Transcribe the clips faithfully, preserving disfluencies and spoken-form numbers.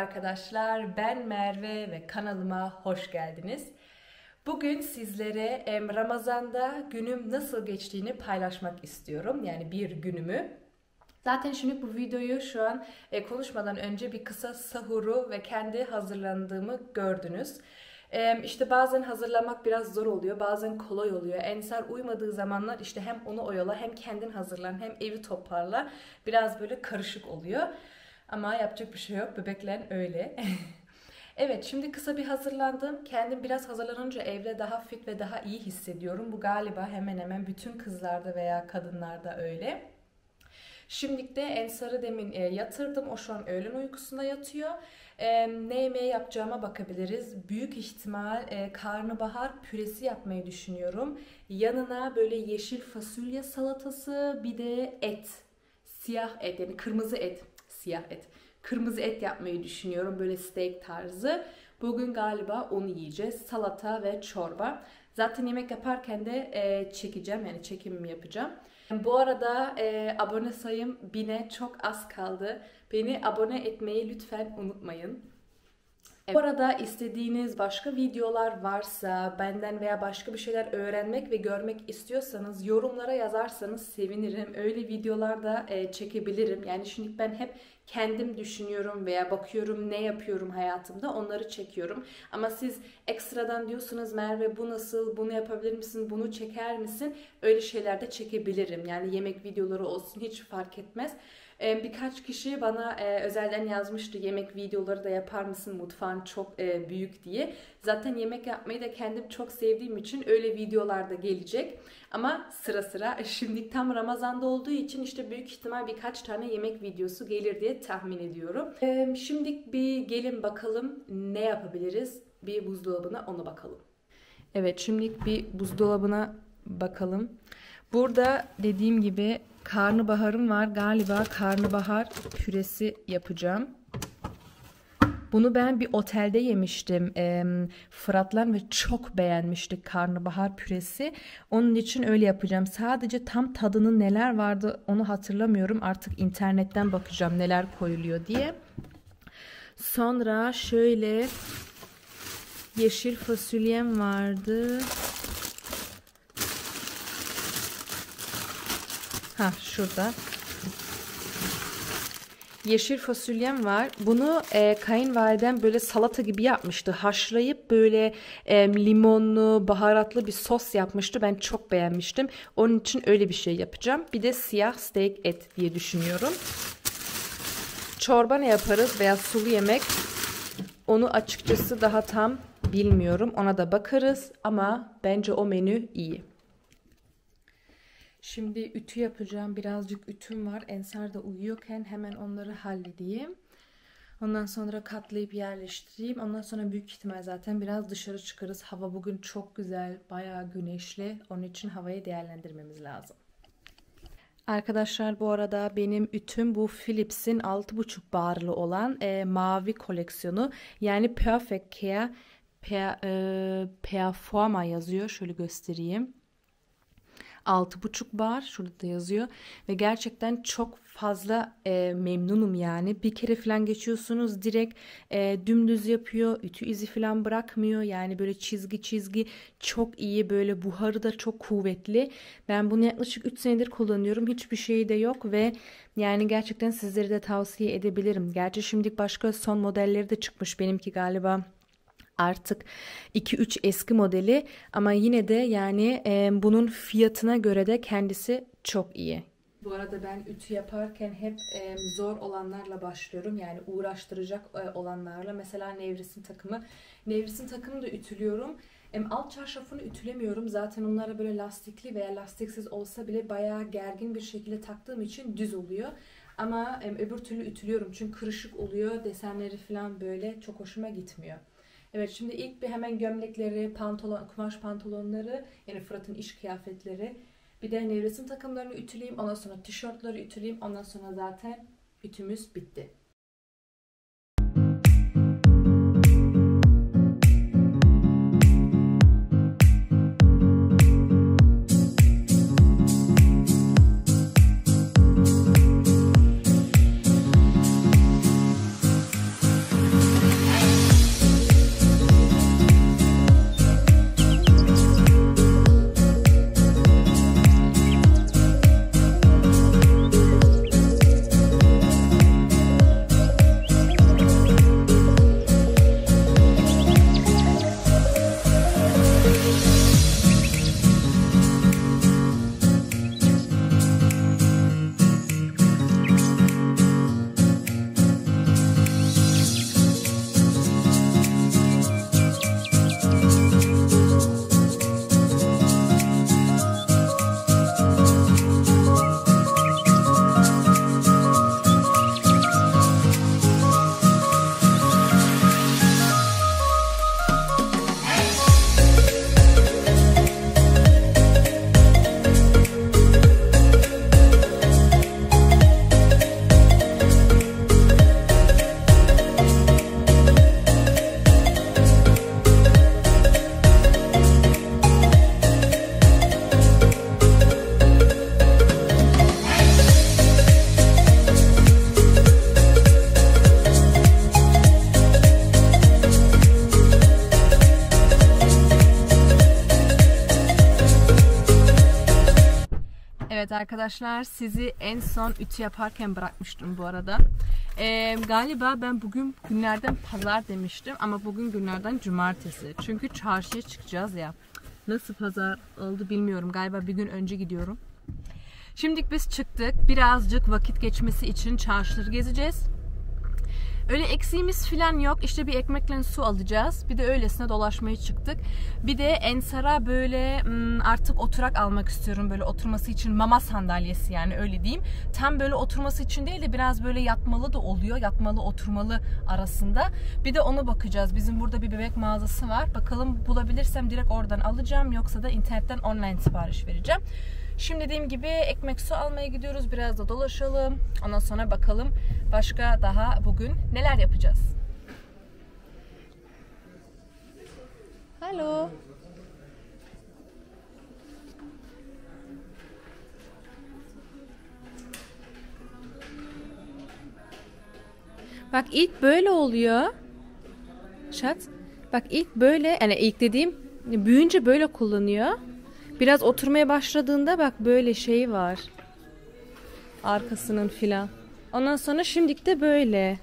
arkadaşlar, ben Merve ve kanalıma hoş geldiniz. Bugün sizlere Ramazan'da günüm nasıl geçtiğini paylaşmak istiyorum. Yani bir günümü. Zaten şimdi bu videoyu şu an konuşmadan önce bir kısa sahuru ve kendi hazırlandığımı gördünüz. İşte bazen hazırlamak biraz zor oluyor, bazen kolay oluyor. Ensar uymadığı zamanlar işte hem onu oyala, hem kendin hazırlan, hem evi toparla. Biraz böyle karışık oluyor. Ama yapacak bir şey yok, bebekler öyle. Evet, şimdi kısa bir hazırlandım. Kendim biraz hazırlanınca evde daha fit ve daha iyi hissediyorum. Bu galiba hemen hemen bütün kızlarda veya kadınlarda öyle. Şimdilik de Ensar'ı demin e, yatırdım. O şu an öğlen uykusunda yatıyor. E, ne yemeği yapacağıma bakabiliriz. Büyük ihtimal e, karnabahar püresi yapmayı düşünüyorum. Yanına böyle yeşil fasulye salatası, bir de et. Siyah et, yani kırmızı et. Siyah et. Kırmızı et yapmayı düşünüyorum. Böyle steak tarzı. Bugün galiba onu yiyeceğiz. Salata ve çorba. Zaten yemek yaparken de e, çekeceğim. Yani çekimimi yapacağım. Bu arada e, abone sayım bine çok az kaldı. Beni abone etmeyi lütfen unutmayın. Bu arada istediğiniz başka videolar varsa, benden veya başka bir şeyler öğrenmek ve görmek istiyorsanız yorumlara yazarsanız sevinirim. Öyle videolar da e, çekebilirim. Yani şimdi ben hep kendim düşünüyorum veya bakıyorum ne yapıyorum hayatımda, onları çekiyorum. Ama siz ekstradan diyorsunuz Merve bu nasıl, bunu yapabilir misin, bunu çeker misin? Öyle şeyler de çekebilirim. Yani yemek videoları olsun, hiç fark etmez. Birkaç kişi bana özelden yazmıştı, yemek videoları da yapar mısın, mutfağın çok büyük diye. Zaten yemek yapmayı da kendim çok sevdiğim için öyle videolar da gelecek. Ama sıra sıra, şimdi tam Ramazan'da olduğu için işte büyük ihtimal birkaç tane yemek videosu gelir diye tahmin ediyorum. Şimdi bir gelin bakalım ne yapabiliriz, bir buzdolabına, ona bakalım. Evet, şimdi bir buzdolabına bakalım. Burada dediğim gibi karnabaharım var. Galiba karnabahar püresi yapacağım. Bunu ben bir otelde yemiştim. E, Fırat'la ve çok beğenmiştik karnabahar püresi. Onun için öyle yapacağım. Sadece tam tadının neler vardı onu hatırlamıyorum. Artık internetten bakacağım neler koyuluyor diye. Sonra şöyle yeşil fasulyem vardı. Ha, şurada. Yeşil fasulyem var. Bunu e, kayınvalidem böyle salata gibi yapmıştı. Haşlayıp böyle e, limonlu, baharatlı bir sos yapmıştı. Ben çok beğenmiştim. Onun için öyle bir şey yapacağım. Bir de siyah steak et diye düşünüyorum. Çorba ne yaparız veya sulu yemek? Onu açıkçası daha tam bilmiyorum. Ona da bakarız ama bence o menü iyi. Şimdi ütü yapacağım. Birazcık ütüm var. Ensar da uyuyorken hemen onları halledeyim. Ondan sonra katlayıp yerleştireyim. Ondan sonra büyük ihtimal zaten biraz dışarı çıkarız. Hava bugün çok güzel. Bayağı güneşli. Onun için havayı değerlendirmemiz lazım. Arkadaşlar bu arada benim ütüm bu Philips'in altı buçuk barlı olan e, mavi koleksiyonu. Yani Perfect Care per, e, Performa yazıyor. Şöyle göstereyim. altı buçuk bar şurada da yazıyor ve gerçekten çok fazla e, memnunum yani. Bir kere falan geçiyorsunuz direkt e, dümdüz yapıyor, ütü izi falan bırakmıyor. Yani böyle çizgi çizgi çok iyi, böyle buharı da çok kuvvetli. Ben bunu yaklaşık üç senedir kullanıyorum. Hiçbir şey de yok ve yani gerçekten sizlere de tavsiye edebilirim. Gerçi şimdi başka son modelleri de çıkmış, benimki galiba artık iki üç eski modeli ama yine de yani e, bunun fiyatına göre de kendisi çok iyi. Bu arada ben ütü yaparken hep e, zor olanlarla başlıyorum. Yani uğraştıracak e, olanlarla. Mesela nevresim takımı. Nevresim takımını da ütülüyorum. E, alt çarşafını ütülemiyorum. Zaten onlara böyle lastikli veya lastiksiz olsa bile bayağı gergin bir şekilde taktığım için düz oluyor. Ama e, öbür türlü ütülüyorum. Çünkü kırışık oluyor. Desenleri falan böyle çok hoşuma gitmiyor. Evet, şimdi ilk bir hemen gömlekleri, pantolon, kumaş pantolonları, yani Fırat'ın iş kıyafetleri, bir de nevresim takımlarını ütüleyeyim, ondan sonra tişörtleri ütüleyeyim, ondan sonra zaten ütümüz bitti. Evet arkadaşlar, sizi en son ütü yaparken bırakmıştım bu arada. Ee, galiba ben bugün günlerden pazar demiştim ama bugün günlerden cumartesi. Çünkü çarşıya çıkacağız ya. Nasıl pazar oldu bilmiyorum. Galiba bir gün önce gidiyorum. Şimdi biz çıktık. Birazcık vakit geçmesi için çarşıları gezeceğiz. Öyle eksiğimiz falan yok. İşte bir ekmekle su alacağız. Bir de öylesine dolaşmaya çıktık. Bir de Ensar'a böyle artık oturak almak istiyorum. Böyle oturması için mama sandalyesi, yani öyle diyeyim. Tam böyle oturması için değil de biraz böyle yatmalı da oluyor. Yatmalı oturmalı arasında. Bir de ona bakacağız. Bizim burada bir bebek mağazası var. Bakalım bulabilirsem direkt oradan alacağım. Yoksa da internetten online sipariş vereceğim. Şimdi dediğim gibi ekmek su almaya gidiyoruz. Biraz da dolaşalım. Ondan sonra bakalım başka daha bugün neler yapacağız. Hallo. Bak ilk böyle oluyor. Schatz. Bak ilk böyle, yani ilk dediğim büyüyünce böyle kullanıyor. Biraz oturmaya başladığında bak böyle şey var. Arkasının filan. Ondan sonra şimdilik de böyle.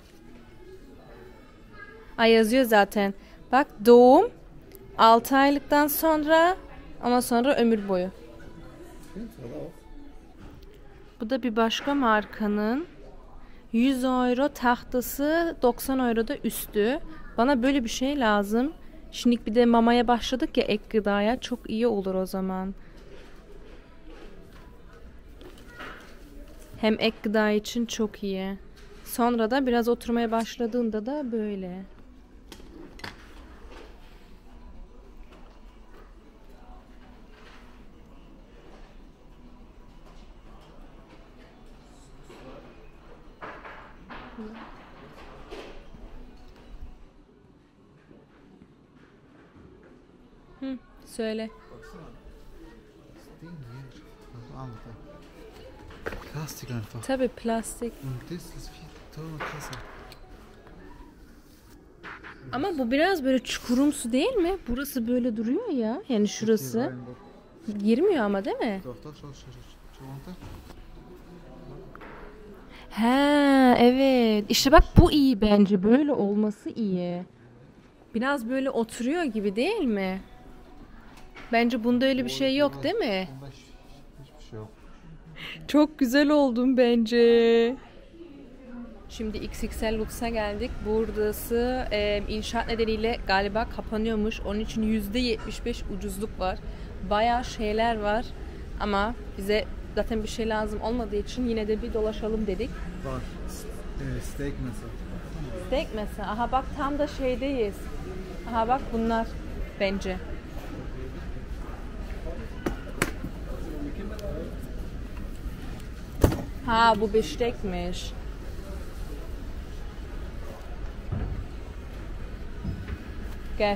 Ay yazıyor zaten. Bak doğum altı aylıktan sonra ama sonra ömür boyu. Bu da bir başka markanın yüz euro tahtası, doksan euro da üstü. Bana böyle bir şey lazım. Şimdi bir de mamaya başladık ya, ek gıdaya, çok iyi olur o zaman. Hem ek gıda için çok iyi. Sonra da biraz oturmaya başladığında da böyle. Hı, söyle. Plastik einfach. Tabii plastik. Und das ist viel teurer krasser. Ama bu biraz böyle çukurumsu değil mi? Burası böyle duruyor ya. Yani şurası. Girmiyor ama değil mi? Doch, doch, schau, schau, schau, schau runter. He, evet. İşte bak bu iyi bence. Böyle olması iyi. Biraz böyle oturuyor gibi değil mi? Bence bunda öyle bir şey yok değil mi? Bunda hiç- hiçbir şey yok. Çok güzel oldun bence. Şimdi X X L Lux'a geldik. Burası e, inşaat nedeniyle galiba kapanıyormuş. Onun için yüzde yetmiş beş ucuzluk var. Bayağı şeyler var. Ama bize zaten bir şey lazım olmadığı için yine de bir dolaşalım dedik. Bak, e, steak mesela. Steak mesela. Aha bak tam da şeydeyiz. Aha bak bunlar bence. Ha bu biftekmiş. Gel.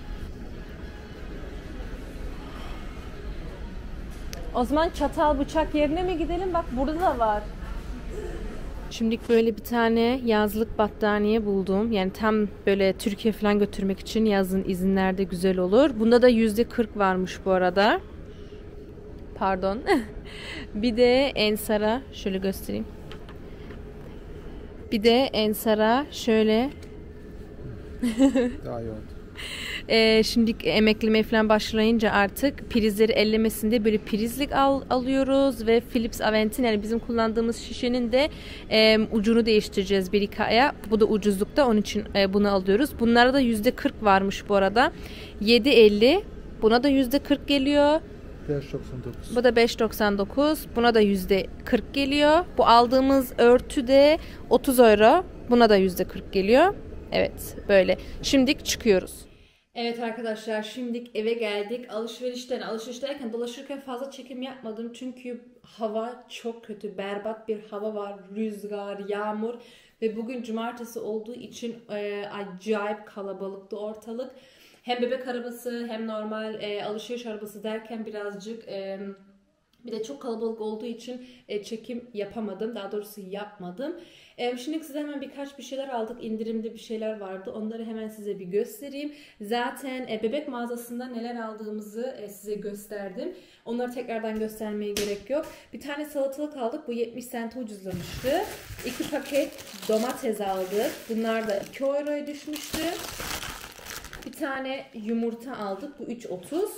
O zaman çatal bıçak yerine mi gidelim? Bak burada da var. Şimdi böyle bir tane yazlık battaniye buldum. Yani tam böyle Türkiye falan götürmek için yazın izinlerde güzel olur. Bunda da yüzde kırk varmış bu arada. Pardon. Bir de Ensar'a şöyle göstereyim. Bir de Ensar'a şöyle Daha iyi oldu. Ee, şimdi emeklemeye falan başlayınca artık prizleri ellemesinde böyle prizlik al, alıyoruz ve Philips Avent'in, yani bizim kullandığımız şişenin de e, ucunu değiştireceğiz bir iki aya. Bu da ucuzlukta, onun için e, bunu alıyoruz. Bunlara da yüzde kırk varmış bu arada. yedi elli. Buna da yüzde kırk geliyor. beş doksan dokuz. Bu da beş doksan dokuz. Buna da yüzde kırk geliyor. Bu aldığımız örtü de otuz euro. Buna da yüzde kırk geliyor. Evet, böyle. Şimdi çıkıyoruz. Evet arkadaşlar, şimdi eve geldik. Alışverişten, alışveriş derken dolaşırken fazla çekim yapmadım. Çünkü hava çok kötü. Berbat bir hava var. Rüzgar, yağmur. Ve bugün cumartesi olduğu için e, acayip kalabalıktı ortalık. Hem bebek arabası hem normal e, alışveriş arabası derken birazcık e, Bir de çok kalabalık olduğu için e, çekim yapamadım. Daha doğrusu yapmadım. E, şimdi size hemen birkaç bir şeyler aldık. İndirimde bir şeyler vardı. Onları hemen size bir göstereyim. Zaten e, bebek mağazasında neler aldığımızı e, size gösterdim. Onları tekrardan göstermeye gerek yok. Bir tane salatalık aldık. Bu yetmiş sente ucuzlamıştı. İki paket domates aldık. Bunlar da iki euroya düşmüştü. Bir tane yumurta aldık. Bu üç otuz.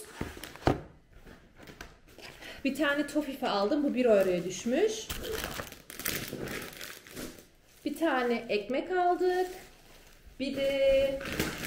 Bir tane tofife aldım. Bu bir euroya düşmüş. Bir tane ekmek aldık. Bir de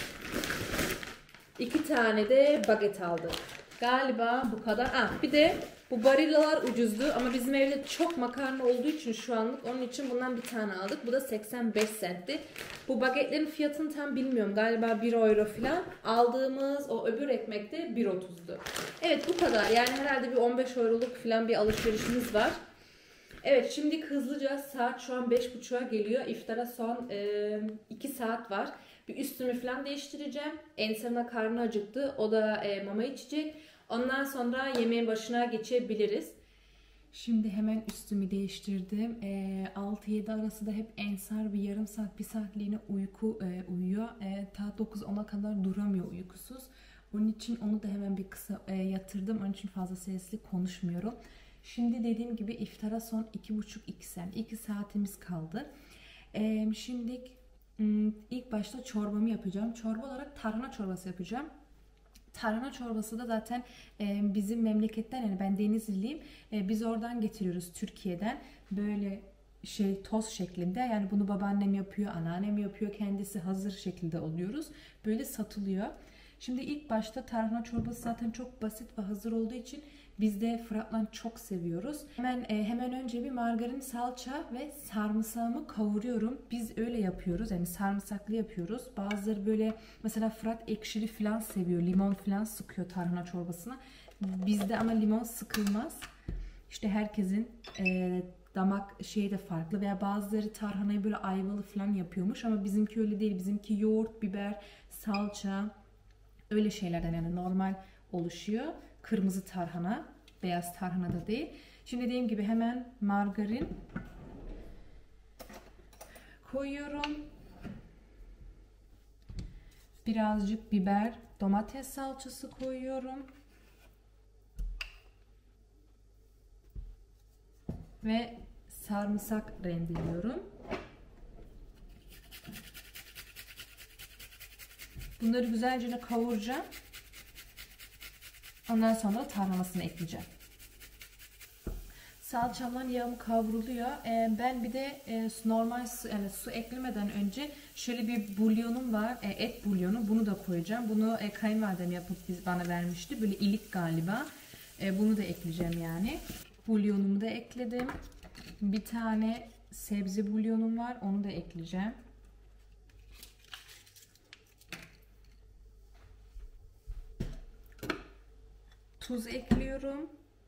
iki tane de baget aldık. Galiba bu kadar. Ah, bir de bu barillalar ucuzdu ama bizim evde çok makarna olduğu için şu anlık onun için bundan bir tane aldık. Bu da seksen beş centti. Bu bagetlerin fiyatını tam bilmiyorum. Galiba bir euro falan. Aldığımız o öbür ekmek de bir otuzdu. Evet, bu kadar. Yani herhalde bir on beş euroluk falan bir alışverişimiz var. Evet, şimdi hızlıca saat şu an beş buçuğa geliyor. İftara son e, iki saat var. Bir üstümü falan değiştireceğim. Ensar'ın karnı acıktı. O da e, mama içecek. Ondan sonra yemeğin başına geçebiliriz. Şimdi hemen üstümü değiştirdim. E, altı yedi arası da hep Ensar bir yarım saat, bir saatliğine uyku e, uyuyor. E, ta dokuz ona kadar duramıyor uykusuz. Onun için onu da hemen bir kısa e, yatırdım. Onun için fazla sesli konuşmuyorum. Şimdi dediğim gibi iftara son iki buçuk iki saat. iki saatimiz kaldı. E, şimdi ilk başta çorbamı yapacağım. Çorba olarak tarhana çorbası yapacağım. Tarhana çorbası da zaten e, bizim memleketten, yani ben Denizliliyim. E, biz oradan getiriyoruz Türkiye'den. Böyle şey toz şeklinde. Yani bunu babaannem yapıyor, anneannem yapıyor. Kendisi hazır şekilde alıyoruz. Böyle satılıyor. Şimdi ilk başta tarhana çorbası zaten çok basit ve hazır olduğu için biz de Fırat'la çok seviyoruz. Hemen e, hemen önce bir margarin, salça ve sarımsağımı kavuruyorum. Biz öyle yapıyoruz. Yani sarımsaklı yapıyoruz. Bazıları böyle, mesela Fırat ekşili falan seviyor. Limon falan sıkıyor tarhana çorbasına. Bizde ama limon sıkılmaz. İşte herkesin e, damak şeyi de farklı, veya bazıları tarhanayı böyle ayvalı falan yapıyormuş ama bizimki öyle değil. Bizimki yoğurt, biber, salça, öyle şeylerden yani normal oluşuyor. Kırmızı tarhana, beyaz tarhana da değil. Şimdi dediğim gibi hemen margarin koyuyorum. Birazcık biber, domates salçası koyuyorum. Ve sarımsak rendeliyorum. Bunları güzelce kavuracağım. Ondan sonra tarhanasını ekleyeceğim. Salçamla yağım kavruluyor. Ee, ben bir de e, normal su, yani su eklemeden önce şöyle bir bulyonum var. E, et bulyonu. Bunu da koyacağım. Bunu e, kayınvalidem yapıp biz, bana vermişti. Böyle ilik galiba. E, bunu da ekleyeceğim yani. Bulyonumu da ekledim. Bir tane sebze bulyonum var. Onu da ekleyeceğim. Tuz ekliyorum.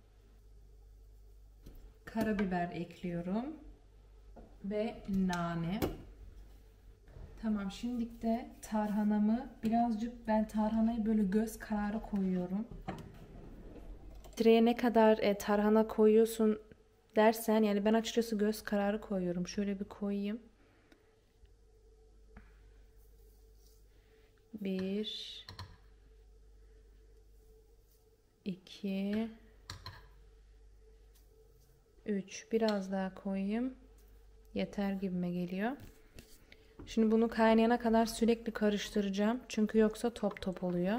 Karabiber ekliyorum. Ve nane. Tamam, şimdi de tarhanamı birazcık, ben tarhanayı böyle göz kararı koyuyorum. Direğe ne kadar e, tarhana koyuyorsun dersen, yani ben açıkçası göz kararı koyuyorum. Şöyle bir koyayım. Bir, iki, üç. Biraz daha koyayım. Yeter gibime geliyor. Şimdi bunu kaynayana kadar sürekli karıştıracağım. Çünkü yoksa top top oluyor.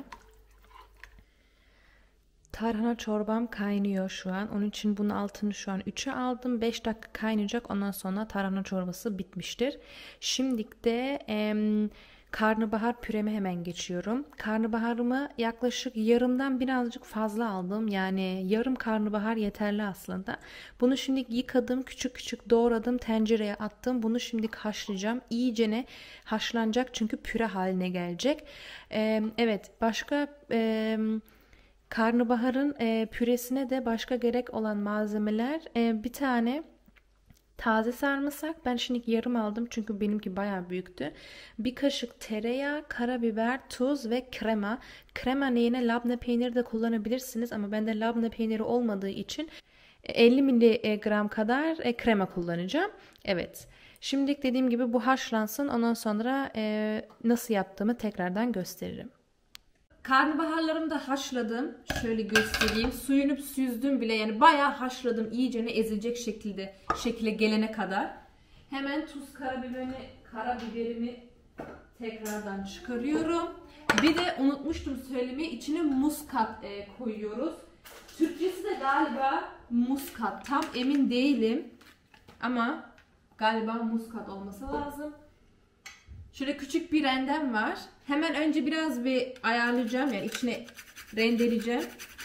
Tarhana çorbam kaynıyor şu an. Onun için bunun altını şu an üçe aldım. beş dakika kaynayacak. Ondan sonra tarhana çorbası bitmiştir. Şimdi de em, karnabahar püreme hemen geçiyorum. Karnabaharımı yaklaşık yarımdan birazcık fazla aldım. Yani yarım karnabahar yeterli aslında. Bunu şimdi yıkadım, küçük küçük doğradım, tencereye attım. Bunu şimdi haşlayacağım. İyicene haşlanacak çünkü püre haline gelecek. Ee, evet, başka e, karnabaharın e, püresine de başka gerek olan malzemeler, e, bir tane taze sarımsak. Ben şimdi yarım aldım çünkü benimki bayağı büyüktü. Bir kaşık tereyağı, karabiber, tuz ve krema. Krema yerine labne peyniri de kullanabilirsiniz ama bende labne peyniri olmadığı için elli miligram kadar e, krema kullanacağım. Evet. Şimdilik dediğim gibi bu haşlansın. Ondan sonra e, nasıl yaptığımı tekrardan gösteririm. Karnabaharlarımı da haşladım. Şöyle göstereyim. Suyunu süzdüm bile. Yani bayağı haşladım. İyicene ezilecek şekilde şekile gelene kadar. Hemen tuz karabiberini, karabiberimi tekrardan çıkarıyorum. Bir de unutmuştum söylemeyi. İçine muskat e, koyuyoruz. Türkçesi de galiba muskat. Tam emin değilim. Ama galiba muskat olması lazım. Şöyle küçük bir rendem var. Hemen önce biraz bir ayarlayacağım. Yani içine rendeleyeceğim.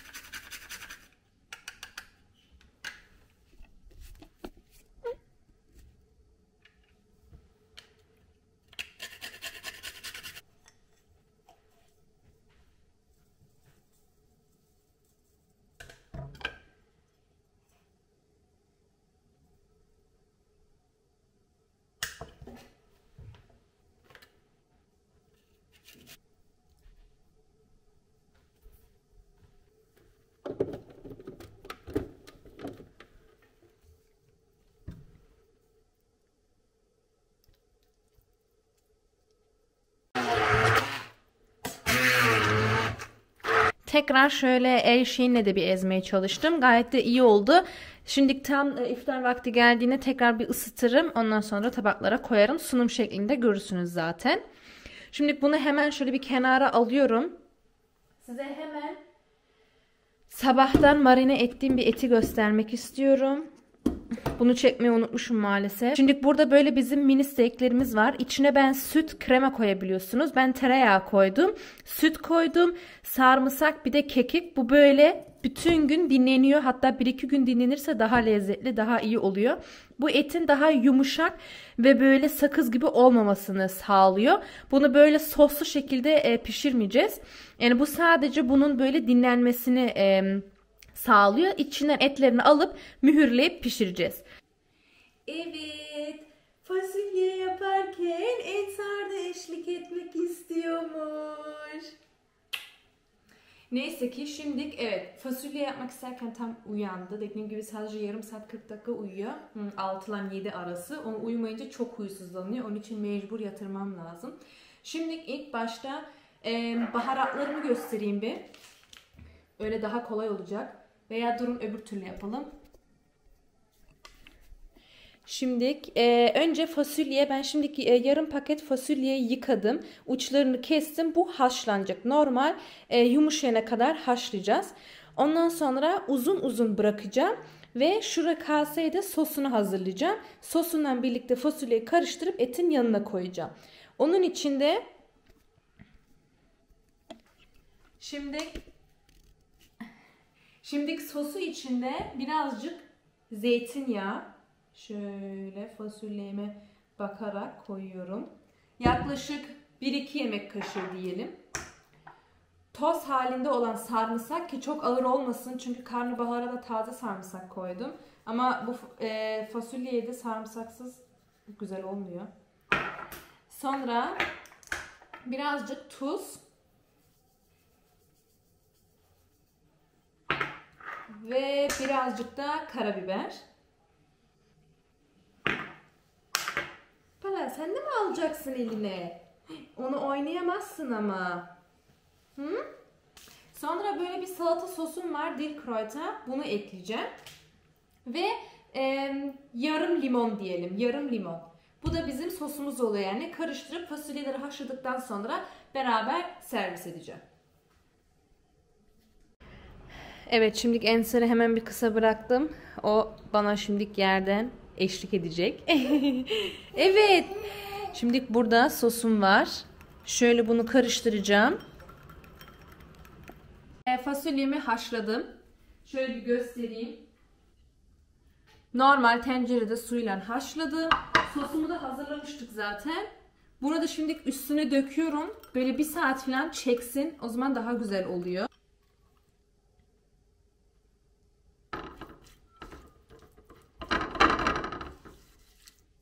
Tekrar şöyle el şeyinle de bir ezmeye çalıştım. Gayet de iyi oldu. Şimdi tam e, iftar vakti geldiğinde tekrar bir ısıtırım. Ondan sonra tabaklara koyarım. Sunum şeklinde görürsünüz zaten. Şimdi bunu hemen şöyle bir kenara alıyorum. Size hemen sabahtan marine ettiğim bir eti göstermek istiyorum. Bunu çekmeyi unutmuşum maalesef. Şimdi burada böyle bizim mini steaklerimiz var. İçine ben süt, krema koyabiliyorsunuz. Ben tereyağı koydum. Süt koydum. Sarımsak, bir de kekik. Bu böyle bütün gün dinleniyor. Hatta bir iki gün dinlenirse daha lezzetli, daha iyi oluyor. Bu etin daha yumuşak ve böyle sakız gibi olmamasını sağlıyor. Bunu böyle soslu şekilde e, pişirmeyeceğiz. Yani bu sadece bunun böyle dinlenmesini e, sağlıyor. İçinden etlerini alıp mühürleyip pişireceğiz. Evet, fasulye yaparken Ensar da eşlik etmek istiyormuş. Neyse ki şimdi evet fasulye yapmak isterken tam uyandı. Dediğim gibi sadece yarım saat kırk dakika uyuyor. altı ile yedi arası. Onu uyumayınca çok huysuzlanıyor. Onun için mecbur yatırmam lazım. Şimdi ilk başta e, baharatlarımı göstereyim bir. Öyle daha kolay olacak. Veya durun öbür türlü yapalım. Şimdi e, önce fasulye, ben şimdi e, yarım paket fasulyeyi yıkadım. Uçlarını kestim. Bu haşlanacak. Normal e, yumuşayana kadar haşlayacağız. Ondan sonra uzun uzun bırakacağım. Ve şuraya kaseye de sosunu hazırlayacağım. Sosundan birlikte fasulyeyi karıştırıp etin yanına koyacağım. Onun için de şimdi Şimdi sosu içinde birazcık zeytinyağı, şöyle fasulyeme bakarak koyuyorum. Yaklaşık bir iki yemek kaşığı diyelim. Toz halinde olan sarımsak, ki çok ağır olmasın çünkü karnabahara da taze sarımsak koydum. Ama bu e, fasulyeye de sarımsaksız güzel olmuyor. Sonra birazcık tuz. Ve birazcık da karabiber. Pala, sen de mi alacaksın eline? Onu oynayamazsın ama. Hı? Sonra böyle bir salata sosum var. Dillkräuter. Bunu ekleyeceğim. Ve e, yarım limon diyelim. Yarım limon. Bu da bizim sosumuz oluyor yani. Karıştırıp fasulyeleri haşladıktan sonra beraber servis edeceğim. Evet, şimdi Ensar'ı hemen bir kısa bıraktım. O bana şimdilik yerden eşlik edecek. Evet. Şimdi burada sosum var. Şöyle bunu karıştıracağım. E, fasulyemi haşladım. Şöyle bir göstereyim. Normal tencerede suyla haşladım. Sosumu da hazırlamıştık zaten. Burada şimdi üstüne döküyorum. Böyle bir saat falan çeksin. O zaman daha güzel oluyor.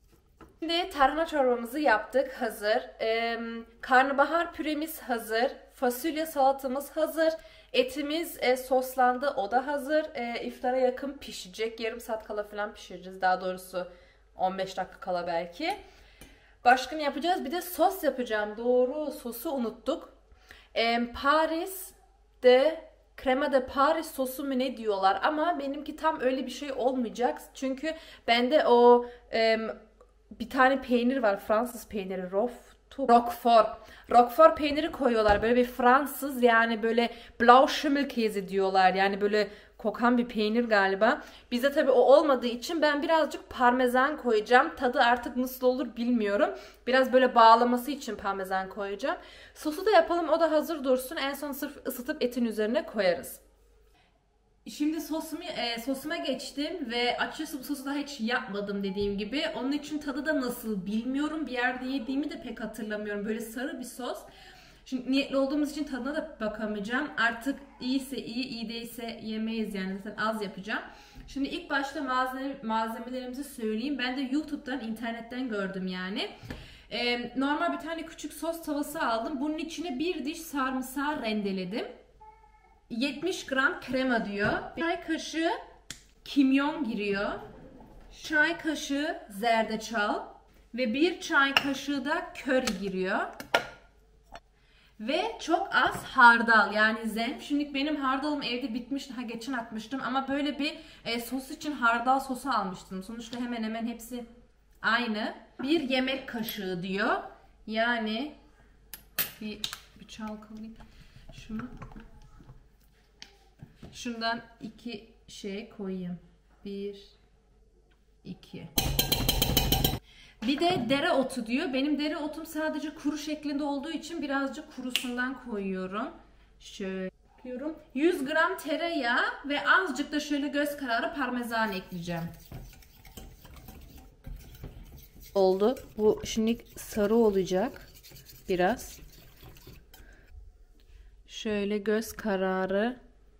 Şimdi tarhana çorbamızı yaptık. Hazır. Ee, karnabahar püremiz hazır. Fasulye salatamız hazır. Etimiz e, soslandı. O da hazır. E, iftara yakın pişecek. Yarım saat kala falan pişireceğiz. Daha doğrusu on beş dakika kala belki. Başka ne yapacağız? Bir de sos yapacağım. Doğru. Sosu unuttuk. E, Paris'te Crema de Paris sosu mu ne diyorlar. Ama benimki tam öyle bir şey olmayacak. Çünkü bende o e, bir tane peynir var. Fransız peyniri. Rof Roquefort. Roquefort peyniri koyuyorlar. Böyle bir Fransız, yani böyle Blauschimmelkäse diyorlar. Yani böyle kokan bir peynir galiba. Bizde tabii o olmadığı için ben birazcık parmesan koyacağım. Tadı artık nasıl olur bilmiyorum. Biraz böyle bağlaması için parmesan koyacağım. Sosu da yapalım, o da hazır dursun. En son sırf ısıtıp etin üzerine koyarız. Şimdi sosumu, e, sosuma geçtim ve açıkçası bu sosu daha hiç yapmadım dediğim gibi. Onun için tadı da nasıl bilmiyorum. Bir yerde yediğimi de pek hatırlamıyorum. Böyle sarı bir sos. Şimdi niyetli olduğumuz için tadına da bakamayacağım. Artık iyiyse iyi, iyi değilse yemeyiz yani. Zaten az yapacağım. Şimdi ilk başta malzeme, malzemelerimizi söyleyeyim. Ben de YouTube'dan, internetten gördüm yani. Ee, normal bir tane küçük sos tavası aldım. Bunun içine bir diş sarımsağı rendeledim. yetmiş gram krema diyor. Bir çay kaşığı kimyon giriyor. Çay kaşığı zerdeçal. Ve bir çay kaşığı da köri giriyor. Ve çok az hardal, yani zenf. Şimdi benim hardalım evde bitmiş, daha geçen atmıştım. Ama böyle bir e, sos için hardal sosu almıştım. Sonuçta hemen hemen hepsi aynı. Bir yemek kaşığı diyor. Yani bir, bir çalkalayayım. Şunu. Şundan iki şey koyayım. Bir, iki. Bir de dereotu diyor. Benim dereotum sadece kuru şeklinde olduğu için birazcık kurusundan koyuyorum. Şöyle koyuyorum. yüz gram tereyağı ve azıcık da şöyle göz kararı parmesan ekleyeceğim. Oldu. Bu şimdi sarı olacak. Biraz. Şöyle göz kararı.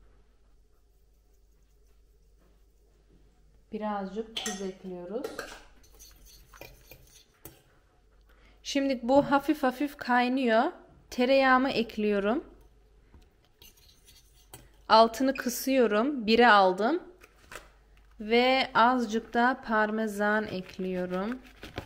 Birazcık tuz ekliyoruz. Şimdi bu hafif hafif kaynıyor. Tereyağımı ekliyorum. Altını kısıyorum. Bire aldım. Ve azıcık da parmesan ekliyorum.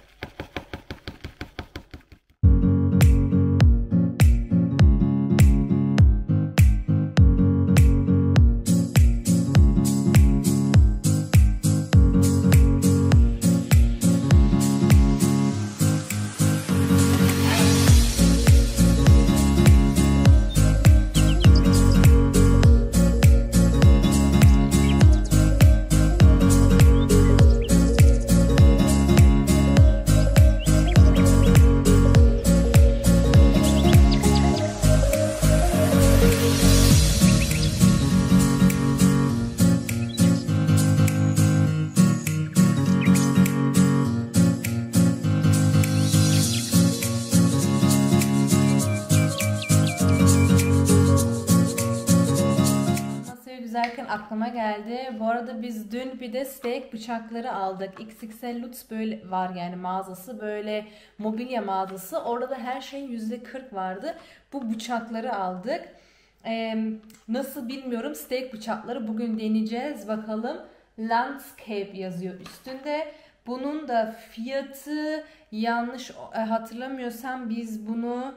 Düzerken aklıma geldi. Bu arada biz dün bir de steak bıçakları aldık. X X L Lutz böyle var yani mağazası. Böyle mobilya mağazası. Orada da her şeyin yüzde kırk vardı. Bu bıçakları aldık. Ee, nasıl bilmiyorum. Steak bıçakları bugün deneyeceğiz. Bakalım. Landscape yazıyor üstünde. Bunun da fiyatı yanlış hatırlamıyorsam biz bunu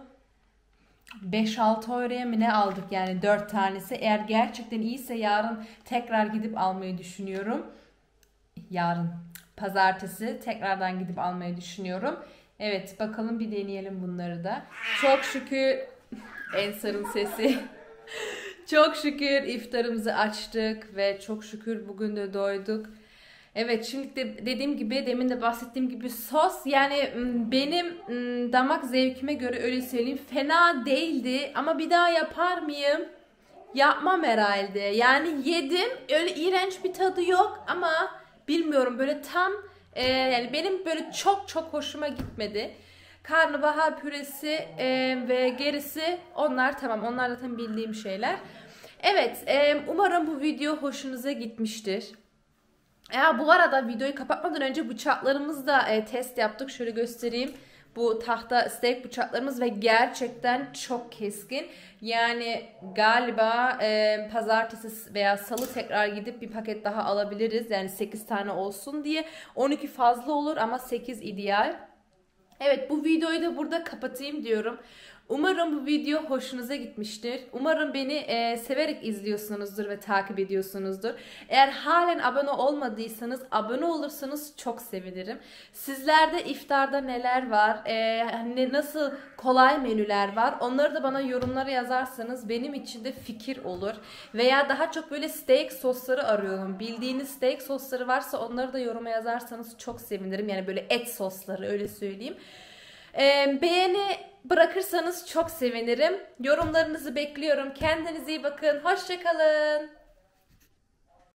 beş altı euroya mı ne aldık yani dört tanesi. Eğer gerçekten iyiyse yarın tekrar gidip almayı düşünüyorum. Yarın pazartesi tekrardan gidip almayı düşünüyorum. Evet bakalım bir deneyelim bunları da. Çok şükür Ensar'ın sesi. Çok şükür iftarımızı açtık ve çok şükür bugün de doyduk. Evet şimdi de dediğim gibi demin de bahsettiğim gibi sos yani benim damak zevkime göre öyle söyleyeyim fena değildi ama bir daha yapar mıyım? Yapmam herhalde. Yani yedim öyle iğrenç bir tadı yok ama bilmiyorum böyle tam e, yani benim böyle çok çok hoşuma gitmedi. Karnabahar püresi e, ve gerisi onlar tamam onlar zaten bildiğim şeyler. Evet e, umarım bu video hoşunuza gitmiştir. Ya bu arada videoyu kapatmadan önce bıçaklarımızı da e, test yaptık. Şöyle göstereyim. bu tahta steak bıçaklarımız ve gerçekten çok keskin. Yani galiba e, pazartesi veya salı tekrar gidip bir paket daha alabiliriz. Yani sekiz tane olsun diye. on iki fazla olur ama sekiz ideal. Evet, bu videoyu da burada kapatayım diyorum. Umarım bu video hoşunuza gitmiştir. Umarım beni e, severek izliyorsunuzdur ve takip ediyorsunuzdur. Eğer halen abone olmadıysanız abone olursanız çok sevinirim. Sizlerde iftarda neler var, e, ne, nasıl kolay menüler var, onları da bana yorumlara yazarsanız benim için de fikir olur. Veya daha çok böyle steak sosları arıyorum. Bildiğiniz steak sosları varsa onları da yoruma yazarsanız çok sevinirim. Yani böyle et sosları, öyle söyleyeyim. Ee, beğeni bırakırsanız çok sevinirim. Yorumlarınızı bekliyorum. Kendinize iyi bakın. Hoşça kalın.